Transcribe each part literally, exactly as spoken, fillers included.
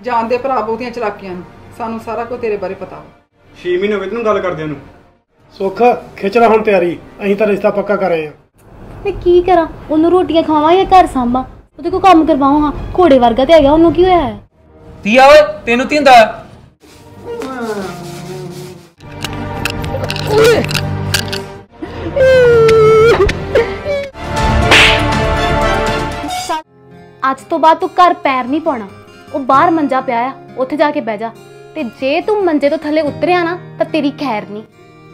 जानते भरा बहुतियां चलाकियां सानू सारा कुछ तेरे बारे पता। छे महीने हो गए तेन गल करदियां नूं। सुख खिच ला हुण तैयारी, असीं तां रिश्ता पक्का कर रहे हैं। मैं की करा, ओनू रोटियां खावां या घर सांभां? ਉਹਦੇ ਕੋ ਕੰਮ ਕਰਵਾਉਂ ਹਾਂ, ਘੋੜੇ ਵਰਗਾ ਤੇ ਹੈਗਾ, ਉਹਨੂੰ ਕੀ ਹੋਇਆ ਹੈ? ਧੀਆ ਓਏ ਤੈਨੂੰ ਕੀ ਹੁੰਦਾ? ਅੱਜ ਤੋਂ ਬਾਅਦ ਤੂੰ ਘਰ ਪੈਰ ਨਹੀਂ ਪਾਉਣਾ। ਉਹ ਬਾਹਰ ਮੰਜਾ ਪਿਆ ਆ, ਉੱਥੇ ਜਾ ਕੇ ਬਹਿ ਜਾ, ਤੇ ਜੇ ਤੂੰ ਮੰਜੇ ਤੋਂ ਥੱਲੇ ਉਤਰਿਆ ਨਾ ਤਾਂ ਤੇਰੀ ਖੈਰ ਨਹੀਂ।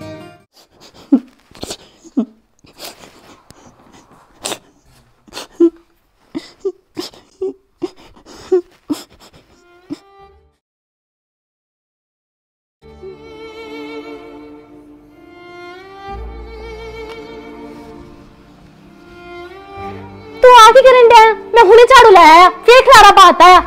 तू आ की करन डया? मैं हुणे झाड़ू लाया फिर खलारा पाता आ।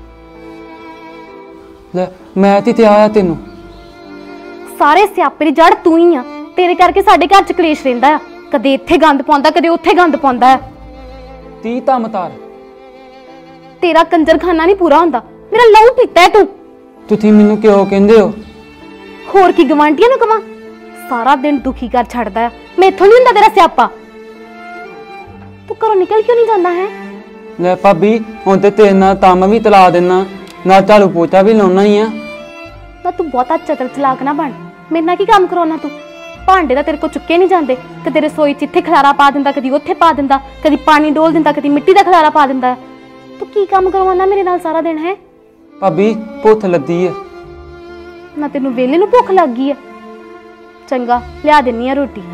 ले मैं ती ते आया तेनू। सारे स्यापे दी जड़ तू ही आ। तेरे करके साडे घर च कलेश रहिंदा आ, कदे इत्थे गंद पाउंदा कदे उत्थे गंद पाउंदा है। ती तम तार तेरा कंजरखाना नहीं पूरा हुंदा, मेरा लहू पीता है तू। तुसीं मैनू क्यों कहंदे हो? होर की गवांढियां नूं कवां? सारा दिन दुखी कर छड़दा है, मैथों नहीं हुंदा तेरा स्यापा। तू घरों निकल क्यों नहीं जाता है? ले भाभी हुण ते तेरे नाल तम भी तला देना, नाल झाड़ू पोचा भी लाउणा ही आ। ना तू बहुता चतर चलाक ना बन, मेरे नाल की काम कराउणा तू? भांडे तां तेरे को चुके नहीं जांदे, कदे रसोई च इत्थे खलारा पा दिंदा, कदी उत्थे पा दिंदा, कदी पानी डोल दिंदा, कदी मिट्टी दा खलारा पा दिंदा। तू की काम करवाना मेरे नाल सारा दिन है? भाभी भुख लगी है। ना तेनू वेले नूं भुख लग गई है? चंगा लिया दिन्नी आ रोटी।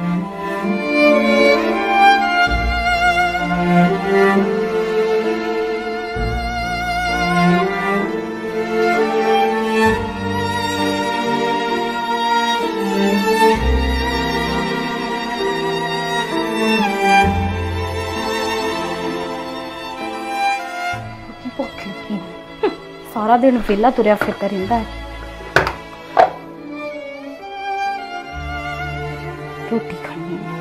सारा दिन वेला तुरया फिरता रहिंदा है। रोटी खानी है।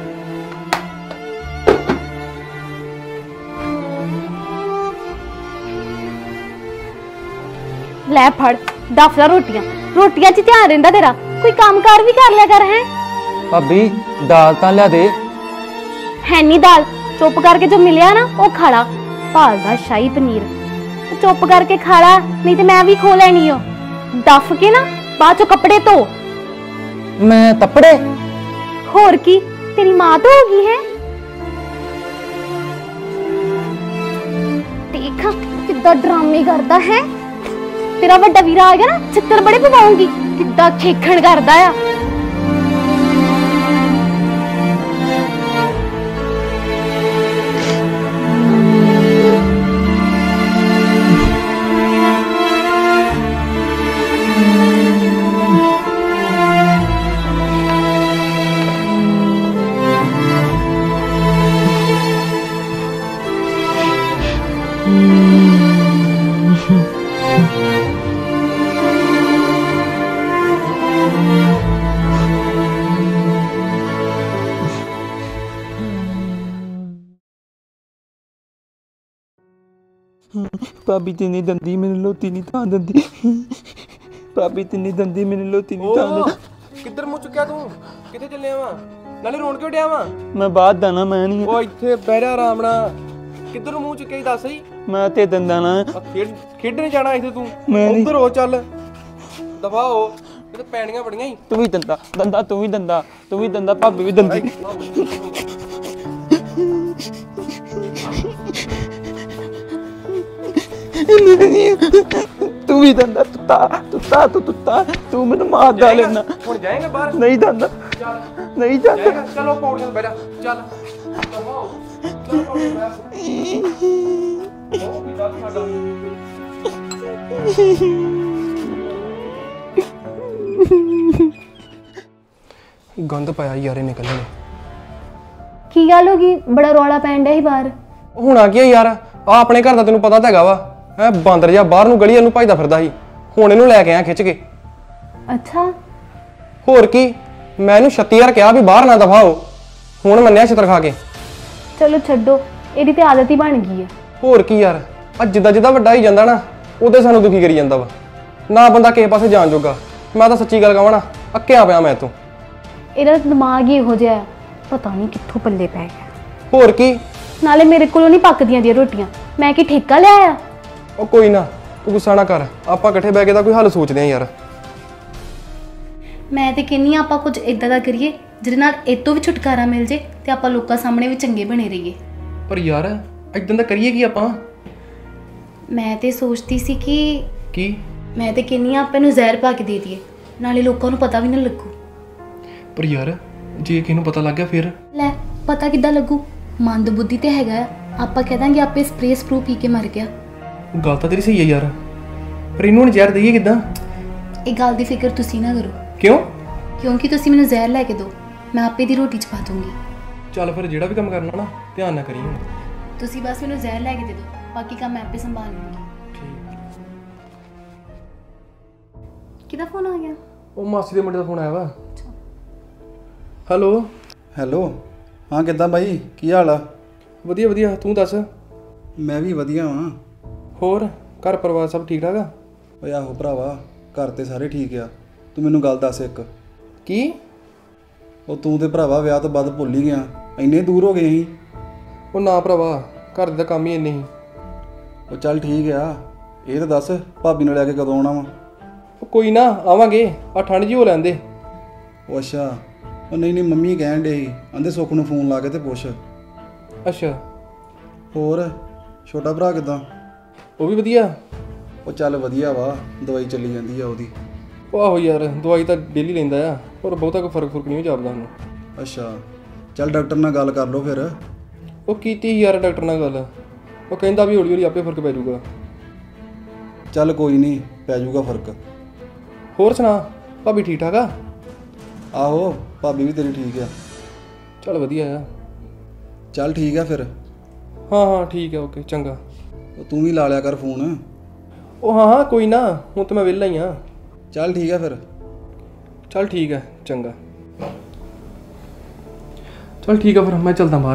ले फड़ दफला रोटियां, रोटियां च ध्यान रहिंदा तेरा, कोई काम कार भी कर लिया कर। है भाभी दाल तां लिया दे। है नहीं दाल, चुप करके जो मिलिया ना वो खा ला। भालदा शाही पनीर, चुप करके खा ला, नहीं तो मैं भी खो लैनी हो। डफ के ना बाद चो कपड़े धो। मैं तपड़े? होर की तेरी मां तो होगी है। देख कितना ड्रामे करता है तेरा बड़ा वीरा आ गया ना, छित्तर बड़े पवाऊंगी। कितना खेखण करता है। भाभी तिन्नी दंदी मैनू लोती नहीं तां दंदी। भाभी तिन्नी दंदी मैनू लोती नहीं तां दंदी। किधर मुंह चुक्या तू? किथे चले वा? नाले रोण क्यों डया वा? मैं बाहर दाना मैं नहीं। ओ इत्थे बैठ जा आराम नाल। किधर मुंह चुक्या ही दस सही। मैं ते दंदा ना। खेड खेडने जाना इत्थे तू। मैं उधर हो चल। दफा हो। इत्थे पैणियां बड़ियां ही। तू भी दंदा, दंदा तू भी दंदा, तू भी दंदा, भाभी भी दंदी। तू भी दंदा, तुत्ता तुत्ता तू तुत्ता, तू मैनू मार दा लेना। हुण जाएगा बाहर? नहीं दंदा, नहीं जाता। चलो पौड़ियां पे बैठ जा। चल दफा हो। चल पौड़ियां पे। ओ भी दस साडा। गंद पाया यार इन्हें कल्ले ने। की गल होगी? बड़ा रौला पैन डया ही बाहर। होना की यार, आ अपने घर दा तैनूं पता तां हैगा वा। है बांदर जा बाहर नूं गली नूं भजदा फिरदा ही। हुण इहनूं लै के आया खिच के। अच्छा होर की, मैं इहनूं छत्ती बार कहा भी बाहर ना दफा हो, हुण मन्निया छित्र खा के। चलो छड्डो, ਇਹਦੀ ਤੇ ਆਦਤ ਹੀ ਬਣ ਗਈ ਹੈ। ਹੋਰ ਕੀ ਯਾਰ, ਆ ਜਿੱਦਾਂ ਜਿੱਦਾਂ ਵੱਡਾ ਹੀ ਜਾਂਦਾ ਨਾ ਉਹਦੇ ਸਾਨੂੰ ਦੁਖੀ ਕਰੀ ਜਾਂਦਾ ਵਾ ਨਾ ਬੰਦਾ ਕਿਸੇ ਪਾਸੇ ਜਾਣ ਜੋਗਾ। ਮੈਂ ਤਾਂ ਸੱਚੀ ਗੱਲ ਕਹਾਂ ਨਾ, ਅੱਕਿਆ ਪਿਆ ਮੈਂ ਤੋਂ। ਇਹਦਾ ਦਿਮਾਗ ਹੀ ਇਹੋ ਜਿਹਾ, ਪਤਾ ਨਹੀਂ ਕਿੱਥੋਂ ਪੱਲੇ ਪੈ ਗਿਆ। ਹੋਰ ਕੀ, ਨਾਲੇ ਮੇਰੇ ਕੋਲੋਂ ਨਹੀਂ ਪੱਕਦੀਆਂ ਦੀਆਂ ਰੋਟੀਆਂ, ਮੈਂ ਕੀ ਠੇਕਾ ਲਿਆ ਆ? ਉਹ ਕੋਈ ਨਾ, ਤੂੰ ਗੁੱਸਾ ਨਾ ਕਰ, ਆਪਾਂ ਇਕੱਠੇ ਬਹਿ ਕੇ ਤਾਂ ਕੋਈ ਹੱਲ ਸੋਚਦੇ ਆ ਯਾਰ। ਮੈਂ ਤੇ ਕਹਿੰਨੀ ਆਪਾਂ ਕੁਝ ਇਦਾਂ ਦਾ ਕਰੀਏ ਜਿਹਦੇ ਨਾਲ ਇਹ ਤੋਂ ਵੀ ਛੁਟਕਾਰਾ ਮਿਲ ਜੇ ਤੇ ਆਪਾਂ ਲੋਕਾਂ ਸਾਹਮਣੇ ਵੀ ਚੰਗੇ ਬਣੇ ਰਹੀਏ। ਪਰ ਯਾਰ ਇਦਾਂ ਦਾ ਕਰੀਏ ਕੀ ਆਪਾਂ? ਮੈਂ ਤੇ ਸੋਚਦੀ ਸੀ ਕਿ ਕੀ? ਮੈਂ ਤੇ ਕਹਿੰਨੀ ਆ ਆਪਾਂ ਨੂੰ ਜ਼ਹਿਰ ਪਾ ਕੇ ਦੇ ਦਈਏ, ਨਾਲੇ ਲੋਕਾਂ ਨੂੰ ਪਤਾ ਵੀ ਨਾ ਲੱਗੂ। ਪਰ ਯਾਰ ਜੇ ਕਿਸੇ ਨੂੰ ਪਤਾ ਲੱਗ ਗਿਆ ਫਿਰ? ਲੈ ਪਤਾ ਕਿੱਦਾਂ ਲੱਗੂ? ਮੰਦ ਬੁੱਧੀ ਤੇ ਹੈਗਾ ਆ, ਆਪਾਂ ਕਹਿ ਦਾਂਗੇ ਆਪੇ ਸਪਰੇ ਸਪਰੂ ਪੀ ਕੇ ਮਰ ਗਿਆ। ਗੱਲ ਤਾਂ ਤੇਰੀ ਸਹੀ ਹੈ ਯਾਰ, ਪਰ ਇਹਨੂੰ ਹੁਣ ਜ਼ਹਿਰ ਦਈਏ ਕਿੱਦਾਂ? ਇਹ ਗੱਲ ਦੀ ਫਿਕਰ ਤੁਸੀਂ ਨਾ ਕਰੋ। ਕਿਉਂ? ਕਿਉਂਕਿ ਤੁਸੀਂ ਮੈਨੂੰ ਜ਼ਹਿਰ ਲੈ ਕੇ ਦਿਓ, ਮੈਂ ਆਪੇ ਦੀ ਰੋਟੀ ਚ ਪਾ ਦੂੰਗੀ। ਚੱਲ ਫਿਰ ਜਿਹੜਾ ਵੀ ਕੰਮ ਕਰਨਾ ਨਾ ਧਿਆਨ ਨਾਲ ਕਰੀ ਹੁਣ। ਤੁਸੀਂ ਬਸ ਮੈਨੂੰ ਜ਼ਹਿਰ ਲੈ ਕੇ ਦੇ ਦਿਓ, ਬਾਕੀ ਕੰਮ ਮੈਂ ਆਪੇ ਸੰਭਾਲ ਲੂੰਗੀ। ਕਿਹਦਾ ਫੋਨ ਆ ਗਿਆ? ਉਹ ਮਾਸੀ ਦੇ ਮੁੰਡੇ ਦਾ ਫੋਨ ਆਇਆ ਵਾ। ਹੈਲੋ। ਹੈਲੋ, ਹਾਂ ਕਿੱਦਾਂ ਬਾਈ, ਕੀ ਹਾਲ ਆ? ਵਧੀਆ ਵਧੀਆ, ਤੂੰ ਦੱਸ। ਮੈਂ ਵੀ ਵਧੀਆ ਵਾਂ। ਹੋਰ ਘਰ ਪਰਿਵਾਰ ਸਭ ਠੀਕ ਠਾਕ ਆ? ਓਏ ਆਹੋ ਭਰਾਵਾ, ਘਰ ਤੇ ਸਾਰੇ ਠੀਕ ਆ। ਤੂੰ ਮੈਨੂੰ ਗੱਲ ਦੱਸ ਇੱਕ। ਕੀ? ਉਹ ਤੂੰ ਤੇ ਭਰਾਵਾ ਵਿਆਹ ਤੋਂ ਬਾਅਦ ਭੁੱਲ ਹੀ ਗਿਆ, ਇੰਨੇ ਦੂਰ ਹੋ ਗਏ ਸੀ। ਉਹ ਨਾ ਭਰਾਵਾ, ਘਰ ਦਾ ਕੰਮ ਹੀ ਇੰਨੇ ਹੀ। ਉਹ ਚੱਲ ਠੀਕ ਆ, ਇਹ ਤਾਂ ਦੱਸ ਭਾਬੀ ਨੂੰ ਲੈ ਕੇ ਕਦੋਂ ਆਉਣਾ ਵਾ? ਉਹ ਕੋਈ ਨਾ ਆਵਾਂਗੇ, ਆ ਠੰਡ ਜੀ ਹੋ ਲੈਂਦੇ। ਉਹ ਅੱਛਾ, ਉਹ ਨਹੀਂ ਨਹੀਂ ਮੰਮੀ ਕਹਿਣ ਡੇ ਸੀ, ਕਹਿੰਦੇ ਸੁੱਖ ਨੂੰ ਫੋਨ ਲਾ ਕੇ ਤੇ ਪੁੱਛ। ਅੱਛਾ। ਹੋਰ ਛੋਟਾ ਭਰਾ ਕਿੱਦਾਂ? ਉਹ ਵੀ ਵਧੀਆ। ਉਹ ਚੱਲ ਵਧੀਆ ਵਾ, ਦਵਾਈ ਚੱਲੀ ਜਾਂਦੀ ਆ ਉਹਦੀ। ਉਹ ਆਹੋ ਯਾਰ, ਦਵਾਈ ਤਾਂ ਡੇਲੀ ਲੈਂਦਾ ਆ, ਪਰ ਬਹੁਤਾ ਕੋਈ ਫਰਕ ਫੁਰਕ ਨਹੀਂ ਜਾਪਦਾ ਉਹਨੂੰ। ਅੱਛਾ, ਚੱਲ ਡਾਕਟਰ ਨਾਲ ਗੱਲ ਕਰ ਲਓ ਫਿਰ। ਉਹ ਕੀਤੀ ਯਾਰ ਡਾਕਟਰ ਨਾਲ ਗੱਲ, ਉਹ ਕਹਿੰਦਾ ਵੀ ਹੌਲੀ ਹੌਲੀ ਆਪੇ ਫਰਕ ਪੈ ਜਾਊਗਾ। ਚੱਲ ਕੋਈ ਨਹੀਂ, ਪੈ ਜਾਊਗਾ ਫਰਕ। ਹੋਰ ਸੁਣਾ, ਭਾਬੀ ਠੀਕ ਠਾਕ ਆ? ਆਹੋ ਭਾਬੀ ਵੀ ਤੇਰੀ ਠੀਕ ਆ। ਚੱਲ ਵਧੀਆ ਆ। ਚੱਲ ਠੀਕ ਆ ਫਿਰ। ਹਾਂ ਹਾਂ ਠੀਕ ਆ, ਓਕੇ ਚੰਗਾ। ਉਹ ਤੂੰ ਵੀ ਲਾ ਲਿਆ ਕਰ ਫੋਨ। ਉਹ ਹਾਂ ਹਾਂ ਕੋਈ ਨਾ, ਹੁਣ ਤਾਂ ਮੈਂ ਵਿਹਲਾ ਹੀ ਆ। ਚੱਲ ਠੀਕ ਆ ਫਿਰ। ਚੱਲ ਠੀਕ ਆ, ਚੰਗਾ। ਚੱਲ ਠੀਕ ਆ ਫਿਰ, ਮੈਂ ਚੱਲਦਾ ਬਾਹਰ।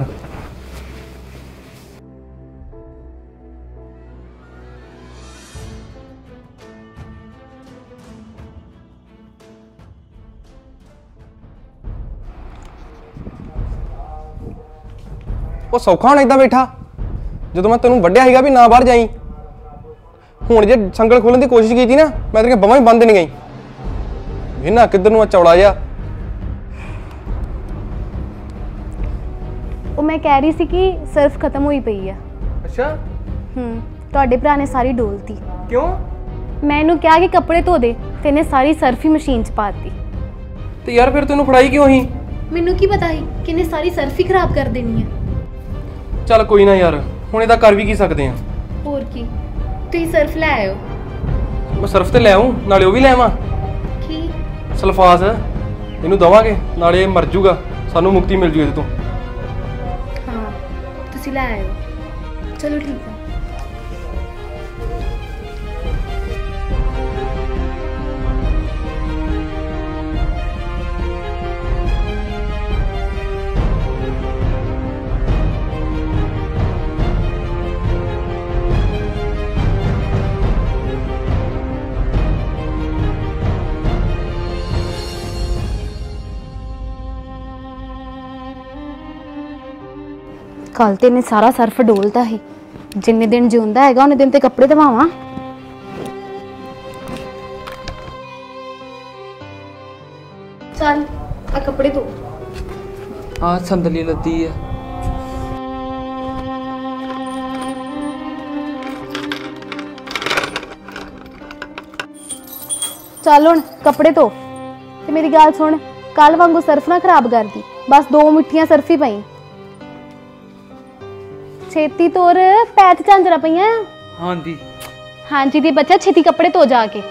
ਉਹ ਸੌਖਾ ਹੁਣ ਏਦਾਂ ਬੈਠਾ, ਜਦੋਂ ਮੈਂ ਤੈਨੂੰ ਵੱਢਿਆ ਸੀਗਾ ਵੀ ਨਾ ਬਾਹਰ ਜਾਈ। ਹੁਣ ਜੇ ਸੰਗਲ ਖੋਲਣ ਦੀ ਕੋਸ਼ਿਸ਼ ਕੀਤੀ ਨਾ, ਮੈਂ ਤੇਰੀਆਂ ਬਾਹਾਂ ਵੀ ਬੰਦ ਨਹੀਂ ਗਈ। ਇਹਨਾਂ ਕਿੱਧਰ ਨੂੰ ਆ ਚੌੜਾ ਜਿਹਾ। ਉਹ ਮੈਂ ਕਹਿ ਰਹੀ ਸੀ ਕਿ ਸਰਫ ਖਤਮ ਹੋਈ ਪਈ ਆ। ਅੱਛਾ। ਹੂੰ, ਤੁਹਾਡੇ ਭਰਾ ਨੇ ਸਾਰੀ ਡੋਲਤੀ। ਕਿਉਂ? ਮੈਂ ਇਹਨੂੰ ਕਿਹਾ ਕਿ ਕੱਪੜੇ ਧੋ ਦੇ ਤੇ ਇਹਨੇ ਸਾਰੀ ਸਰਫ ਹੀ ਮਸ਼ੀਨ 'ਚ ਪਾਤੀ। ਤੇ ਯਾਰ ਫਿਰ ਤੈਨੂੰ ਫੜਾਈ ਕਿਉਂ ਸੀ? ਮੈਨੂੰ ਕੀ ਪਤਾ ਸੀ ਕਿ ਇਹਨੇ ਸਾਰੀ ਸਰਫ ਹੀ ਖਰਾਬ ਕਰ ਦੇਣੀ ਆ। ਚੱਲ ਕੋਈ ਨਾ ਯਾਰ, ਹੁਣ ਇਹਦਾ ਕਰ ਵੀ ਕੀ ਸਕਦੇ ਆ। ਹੋਰ ਕੀ, ਤੁਸੀਂ ਸਰਫ ਲੈ ਆਇਓ। ਮੈਂ ਸਰਫ ਤੇ ਲੈ ਆਉਂ, ਨਾਲੇ ਉਹ ਵੀ ਲੈ ਆਵਾਂ। ਕੀ? ਸਲਫਾਸ ਇਹਨੂੰ ਦਵਾਂਗੇ, ਨਾਲੇ ਇਹ ਮਰ ਜੂਗਾ, ਸਾਨੂੰ ਮੁਕਤੀ ਮਿਲ ਜੂ ਇਹਦੇ ਤੋਂ। ਹਾਂ ਤੁਸੀਂ ਲੈ ਆਇਓ। ਚਲੋ ਠੀਕ ਹੈ। ਕੱਲ ਤੇ ਇਹਨੇ ਸਾਰਾ ਸਰਫ ਡੋਲਤਾ ਸੀ। ਜਿੰਨੇ ਦਿਨ ਜਿਉਂਦਾ ਹੈਗਾ ਉਹਨੇ ਦਿਨ ਤੇ ਕੱਪੜੇ ਧਵਾਵਾਂ। ਚੱਲ ਆ ਕੱਪੜੇ ਧੋ। ਆ ਸੰਦਲੀ ਲੱਦੀ ਆ। ਚੱਲ ਹੁਣ ਕੱਪੜੇ ਧੋ ਤੇ ਮੇਰੀ ਗੱਲ ਸੁਣ, ਕੱਲ ਵਾਂਗੂ ਸਰਫ ਨਾ ਖਰਾਬ ਕਰਦੀ, ਬਸ ਦੋ ਮਿੱਠੀਆਂ ਸਰਫ ਹੀ ਪਈ। ਛੇਤੀ ਤੋਰ, ਪੈਰ ਝਾਂਜਰਾ ਪਈਆਂ। ਹਾਂਜੀ ਹਾਂਜੀ ਦੀ ਬੱਚਾ, ਛੇਤੀ ਕੱਪੜੇ ਧੋ ਜਾ ਕੇ।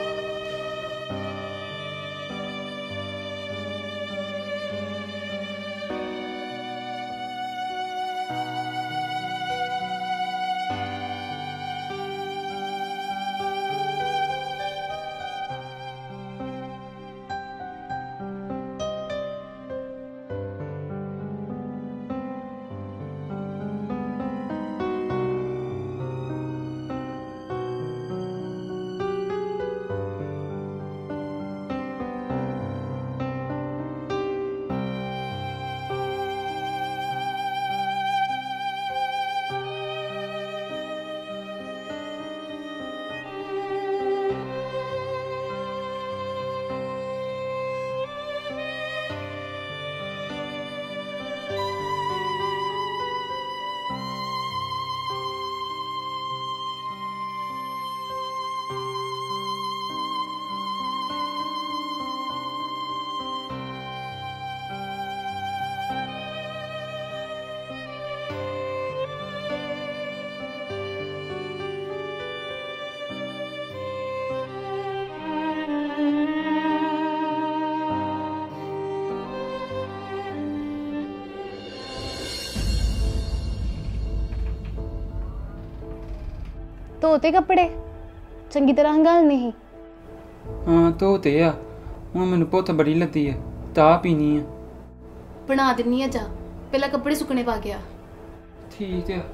ਧੋਤੇ ਕੱਪੜੇ ਚੰਗੀ ਤਰ੍ਹਾਂ ਹੰਗਾਲਨੇ ਸੀ। ਹਾਂ ਧੋਤੇ ਆ। ਹੁਣ ਮੈਨੂੰ ਭੁੱਖ ਬੜੀ ਲੱਗੀ ਹੈ, ਚਾਹ ਪੀਣੀ ਆ। ਬਣਾ ਦਿੰਨੀ ਆ ਜਾ, ਪਹਿਲਾਂ ਕੱਪੜੇ ਸੁੱਕਣੇ ਪਾ ਗਿਆ। ਠੀਕ ਆ।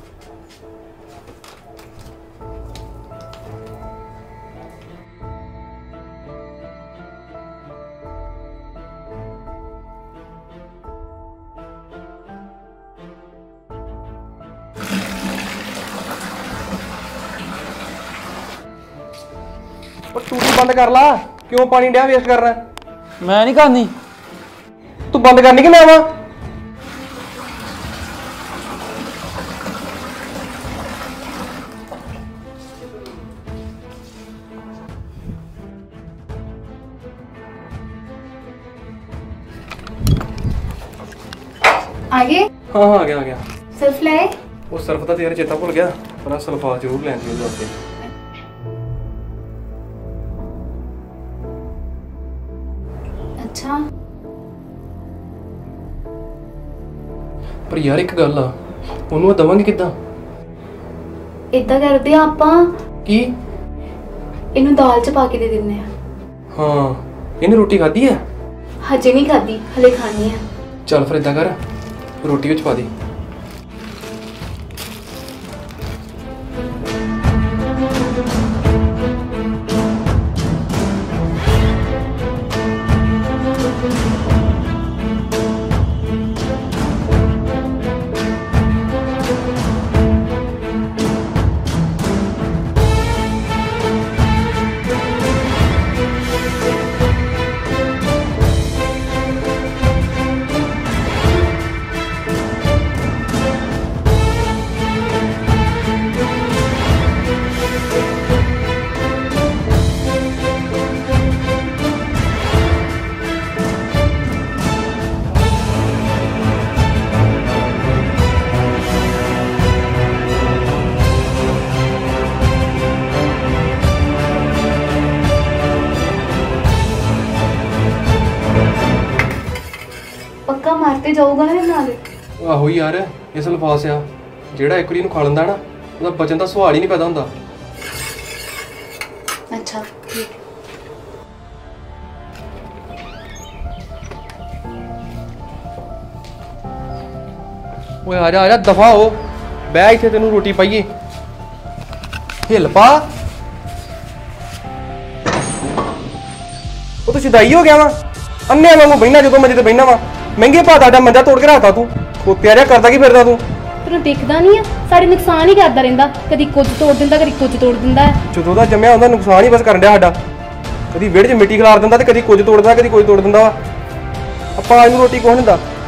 ਉਹ ਟੂਟੀ ਬੰਦ ਕਰ ਲਾ, ਕਿਉਂ ਪਾਣੀ ਡਿਆ ਵੇਸਟ ਕਰਨਾ? ਮੈਂ ਨਹੀਂ ਕਰਨੀ। ਤੂੰ ਬੰਦ ਕਰਨੀ ਕਿ ਮੈਂ ਆਵਾਂ? आगे ਹਾਂ ਹਾਂ ਆ ਗਿਆ ਆ ਗਿਆ। सर्फ लाए? ਉਹ ਸਰਫ ਤਾਂ ਤੇਰਾ ਚੇਤਾ ਭੁੱਲ ਗਿਆ, ਪਰ ਆਹ ਸਲਫਾਤ ਜ਼ਰੂਰ ਲੈਂਦੀ ਉਹਦੇ ਵਾਸਤੇ। अच्छा ਪਰ ਯਾਰ ਇੱਕ ਗੱਲ ਆ, ਉਹਨੂੰ ਦਵਾਂਗੇ ਕਿੱਦਾਂ? इदा करते ਆਪਾਂ ਕੀ? ਇਹਨੂੰ ਦਾਲ ਚ ਪਾ ਕੇ ਦੇ ਦਿੰਨੇ ਆ। ਹਾਂ ਇਹਨੇ ਰੋਟੀ ਖਾਧੀ ਆ? ਹਜੇ ਨਹੀਂ ਖਾਦੀ, ਹਲੇ ਖਾਣੀ ਆ। ਚੱਲ ਫਿਰ ਇਦਾਂ ਕਰ, ਰੋਟੀ ਵਿੱਚ ਪਾ ਦੇ। ਪੱਕਾ ਮਾਰਤੇ ਜਾਊਗਾ ਨਾ ਨਾਲੇ। ਆਹੋ ਯਾਰ, ਇਹ ਸਲਫਾਸ ਆ, ਜਿਹੜਾ ਇੱਕ ਵਾਰੀ ਨੂੰ ਖਾ ਲੈਂਦਾ ਨਾ, ਉਹਦਾ ਬਚਣ ਦਾ ਸਵਾਲ ਹੀ ਨਹੀਂ ਪੈਦਾ ਹੁੰਦਾ। ਅੱਛਾ ਠੀਕ। ਓਏ ਆ ਜਾ ਆ ਜਾ, ਦਫਾ ਹੋ, ਬਹਿ ਇੱਥੇ, ਤੈਨੂੰ ਰੋਟੀ ਪਾਈਏ। ਹਿੱਲ ਪਾ। ਉਹ ਤੂੰ ਸ਼ਦਾਈ ਹੋ ਗਿਆ ਵਾ, ਅੰਨਿਆਂ ਵਾਂਗੂ ਬਹਿਣਾ ਜਦੋਂ ਮੰਜੇ ਤੇ ਬਹਿਣਾ ਵਾ। ਮਹਿੰਗੇ ਭਾਅ ਦਾ ਮੰਜਾ ਤੋੜ ਕੇ ਰੱਖਤਾ ਤੂੰ, ਖੋਤਿਆ ਜਿਹਾ ਕਰਦਾ ਕੀ ਫਿਰਦਾ ਤੂੰ? ਤੈਨੂੰ ਦਿਖਦਾ ਨਹੀਂ ਆ, ਸਾਡੇ ਨੁਕਸਾਨ ਹੀ ਕਰਦਾ ਰਹਿੰਦਾ, ਕਦੀ ਕੁਝ ਤੋੜ ਦਿੰਦਾ ਕਦੀ ਕੁਝ ਤੋੜ ਦਿੰਦਾ ਹੈ। ਜਦੋਂ ਦਾ ਜੰਮਿਆ ਹੁੰਦਾ ਨੁਕਸਾਨ ਹੀ ਬਸ ਕਰਨ ਡਿਆ ਸਾਡਾ। ਕਦੀ ਵਿਹੜੇ 'ਚ ਮਿੱਟੀ ਖਿਲਾਰ ਦਿੰਦਾ ਤੇ ਕਦੀ ਕੁਝ ਤੋੜ ਦਿੰਦਾ, ਕਦੀ ਕੁਝ ਤੋੜ ਦਿੰਦਾ ਵਾ। ਆਪਾਂ ਇਹਨੂੰ ਰੋਟੀ ਕੁਛ ਨਹੀਂ ਦਿੰਦਾ।